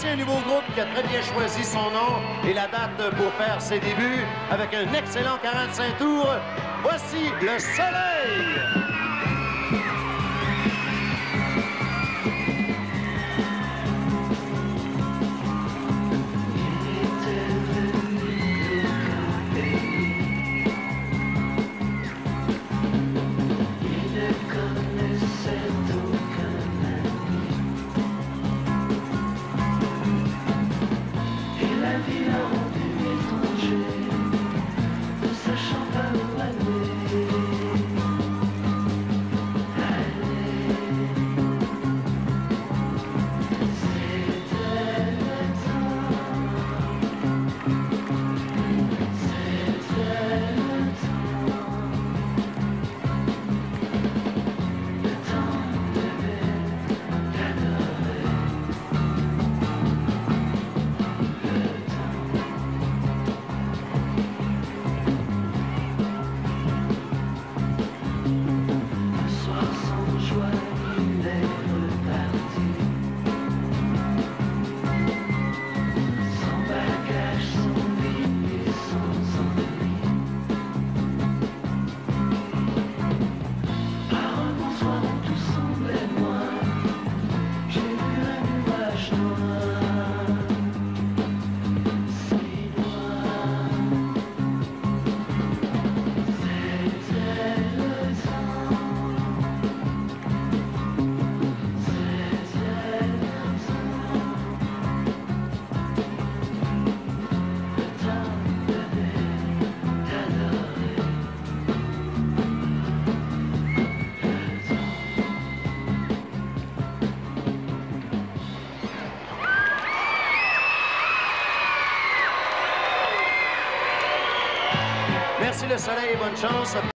un nouveau groupe qui a très bien choisi son nom et la date pour faire ses débuts avec un excellent 45 tours. Voici Le Soleil! Merci Le Soleil et bonne chance.